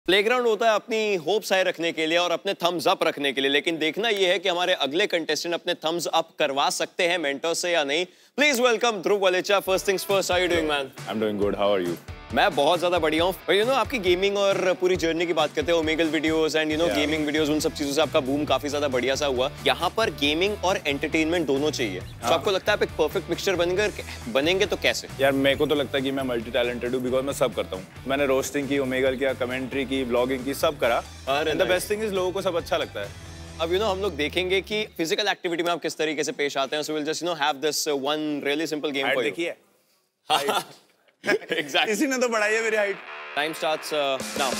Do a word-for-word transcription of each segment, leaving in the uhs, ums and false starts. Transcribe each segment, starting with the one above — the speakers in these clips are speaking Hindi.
प्लेग्राउंड होता है अपनी होप्स हाई रखने के लिए और अपने थम्स अप रखने के लिए, लेकिन देखना यह है कि हमारे अगले कंटेस्टेंट अपने थम्स अप करवा सकते हैं मेंटर से या नहीं। Please welcome Dhruv Valecha. First things first, how are you doing man? I am doing good, how are you? मैं बहुत ज्यादा बढ़िया हूँ। और यू नो आपकी गेमिंग और पूरी जर्नी की बात करते हैं, Omegle videos and you know gaming videos, उन सब चीजों से आपका बूम काफी ज्यादा बढ़िया सा हुआ। यहाँ पर गेमिंग और एंटरटेनमेंट दोनों चाहिए। हाँ। तो आपको लगता है आप एक परफेक्ट मिक्सचर बनकर बनेंगे तो कैसे? यार मेरे को तो लगता है कि मैं मल्टी टैलेंटेड हूँ, बिकॉज मैं सब करता हूँ। मैंने रोस्टिंग की, ओमेगल किया, कमेंट्री की, ब्लॉगिंग की, सब करा। And the best thing is लोगों को सब अच्छा लगता है। अब यू नो हम लोग देखेंगे कि फिजिकल एक्टिविटी में आप किस तरीके से पेश आते हैं। So will just you know have this one really simple game for you. देखिए एग्जैक्टली, इसी ने तो बढ़ाई है मेरी height. Time starts now.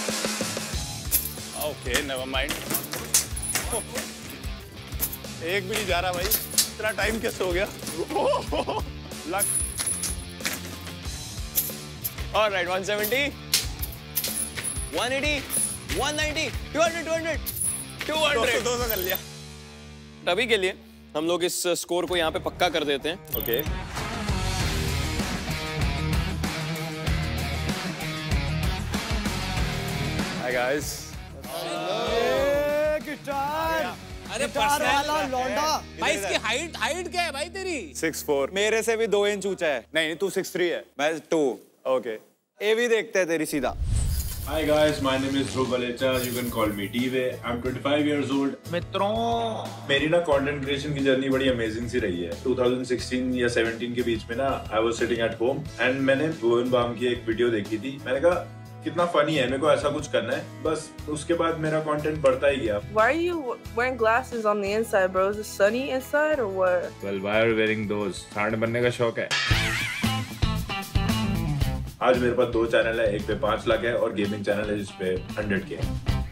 Okay, never mind. एक भी नहीं जा रहा भाई, इतना टाइम कैसे हो गया? Luck. Alright, one seventy, one eighty, one ninety, two hundred, two hundred, two hundred। दो सौ कर लिया। अभी के लिए हम लोग इस स्कोर को यहाँ पे पक्का कर देते हैं। ओके। Hi guys. गिटार। अरे गिटार वाला लौंडा। भाई इसकी हाइट हाइट क्या है भाई तेरी? Six four. मेरे से भी दो इंच ऊंचा है। नहीं, तू सिक्स थ्री है। मैं टू। ओके। ए भी देखते हैं तेरी सीधा। Hi guys, my name is Dhruv Valecha. You can call me T-Way. I'm twenty-five years old. मित्रों, मेरी ना कंटेंट क्रिएशन की जर्नी बड़ी अमेजिंग सी रही है। twenty sixteen या seventeen के बीच में ना I was sitting at home and मैंने भुवन बाम की एक वीडियो देखी थी। मैंने कहा कितना फनी है, मेरे को ऐसा कुछ करना है। बस उसके बाद मेरा कंटेंट बढ़ता ही गया। Why are you wearing glasses on the inside, bro? Is it sunny inside or what? Well, why are you wearing those? सांड बनने का शौक है। आज मेरे पास दो चैनल है, एक पे पांच लाख है और गेमिंग चैनल है जिसपे हंड्रेड के है।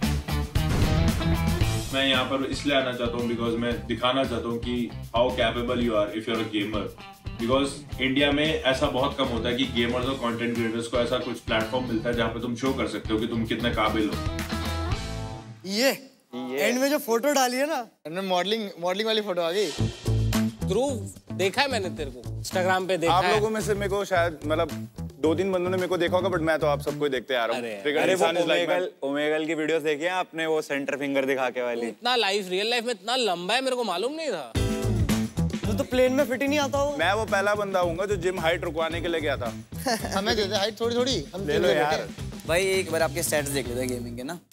मैं यहाँ पर इसलिए आना चाहता हूँ बिकॉज मैं दिखाना चाहता हूँ कि how capable you are if you are a gamer. Because India में ऐसा बहुत कम होता है कि गेमर्स और कंटेंट क्रिएटर्स को ऐसा कुछ प्लेटफॉर्म मिलता है जहाँ पे तुम शो कर सकते हो कि तुम कितने काबिल हो। ये एंड में जो फोटो डाली है ना, मॉडलिंग मॉडलिंग वाली फोटो आ गई। ध्रुव देखा है मैंने तेरे को इंस्टाग्राम पे देखा आप है। लोगों में से मेरे को शायद मतलब दो तीन बंदों ने मेरे को देखा होगा, बट मैं तो आप सबको ही देखते आ रहा हूँ। अरे वो ओमेगल ओमेगल की वीडियोस देखी है आपने, वो सेंटर फिंगर दिखा के वाली? इतना लाइफ रियल लाइफ में इतना लंबा है, मेरे को मालूम नहीं था। तो तो प्लेन में फिट ही नहीं आता हो। मैं वो पहला बंदा हूँगा जो जिम हाइट रुकवाने के लिए गया था। हमें दे दे हाइट थोड़ी थोड़ी, हम ले लो यार। भाई एक बार आपके स्टैट्स देख लेते हैं गेमिंग के ना।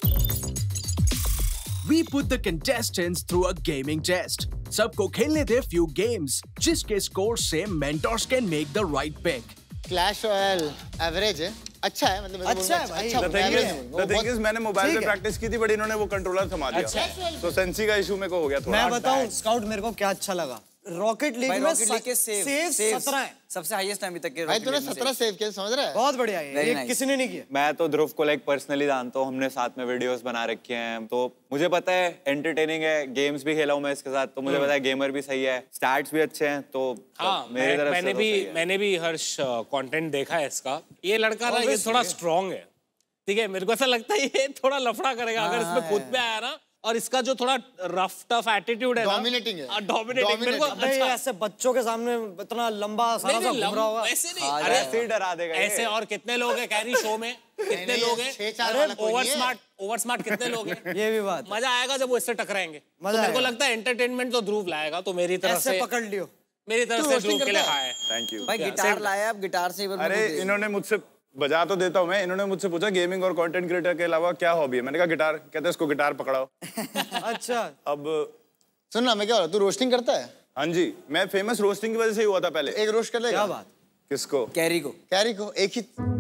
We put the contestants through a gaming test. सबको खेलने दे few games, जिसके स्कोर से mentors can make the right pick. Clash Royale average है, अच्छा है मतलब अच्छा है भाई। The thing is, the thing is, मैंने मोबाइल पे प्रैक्टिस की थी, बट इन्होंने वो कंट्रोलर थमा दिया। तो सेंसी का इशू मेरे को हो गया थोड़ा। मैं बताऊं स्काउट मेरे को क्या अच्छा लगा, रॉकेट लीग में रॉकेट लीग के सेव सेव सत्रह है, सबसे हाईएस्ट टाइम तक के। भाई तूने सत्रह सेव किए, समझ रहा है? बहुत बढ़िया है, ये किसी ने नहीं किया। मैं तो ध्रुव को लाइक पर्सनली जानता हूँ, हमने साथ में वीडियोस बना रखे हैं, तो मुझे पता है एंटरटेनिंग है। गेम्स भी खेला हूँ मैं इसके साथ, तो मुझे पता है गेमर भी सही है, स्टैट्स भी अच्छे हैं। तो हाँ, मेरी तरफ मैंने से भी तो मैंने भी हर्ष कंटेंट देखा है इसका। ये लड़का ना ये थोड़ा स्ट्रांग है, ठीक है। मेरे को ऐसा लगता है ये थोड़ा लफड़ा करेगा अगर इसमें खुद पे आया ना। और इसका जो थोड़ा रफ टफ एटीट्यूड है ना, डोमिनेटिंग है, डोमिनेटिंग मेरे को अच्छा। ऐसे बच्चों के सामने इतना लंबा सारा सा घूम रहा होगा, ऐसे नहीं। अरे ऐसे ही डरा देगा ऐसे। और कितने लोग हैं कैरी शो में, कितने लोग हैं? अरे ओवर स्मार्ट ओवर स्मार्ट कितने लोग हैं? ये भी बात। मजा आएगा जब वो इससे टकराएंगे। तो मेरे को लगता है एंटरटेनमेंट तो ध्रुव लाएगा, तो मेरी तरफ से पकड़ लियो, मेरी तरफ से ध्रुव के लिए हाय। थैंक यू भाई गिटार लाया, आप गिटार से। अरे इन्होंने मुझसे बजा तो देता हूँ मैं, इन्होंने मुझसे पूछा गेमिंग और कंटेंट क्रिएटर के अलावा क्या हॉबी है। मैंने कहा गिटार। कहते हैं इसको गिटार पकड़ाओ। अच्छा, अब सुन ना, मैं क्या हो रहा, तू रोस्टिंग करता है? हाँ जी, मैं फेमस रोस्टिंग की वजह से ही हुआ था पहले। एक रोस्ट कर लेगा? क्या बात। किसको? कैरी को। कैरी को एक ही।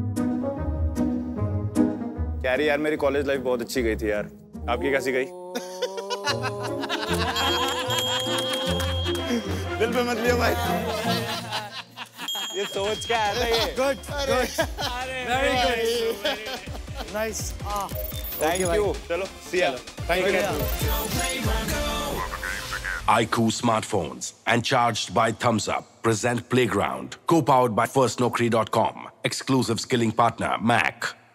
कैरी यार, मेरी कॉलेज लाइफ बहुत अच्छी गई थी यार। आपकी कैसी गई? दिल पे मत लियो भाई। ये सोच क्या आया था ये? Good good, very good, nice. Thank you. चलो see ya. Thank you. iQOO smartphones and charged by Thumbs Up present Playground, co-powered by first nokri dot com. Exclusive skilling partner Mac.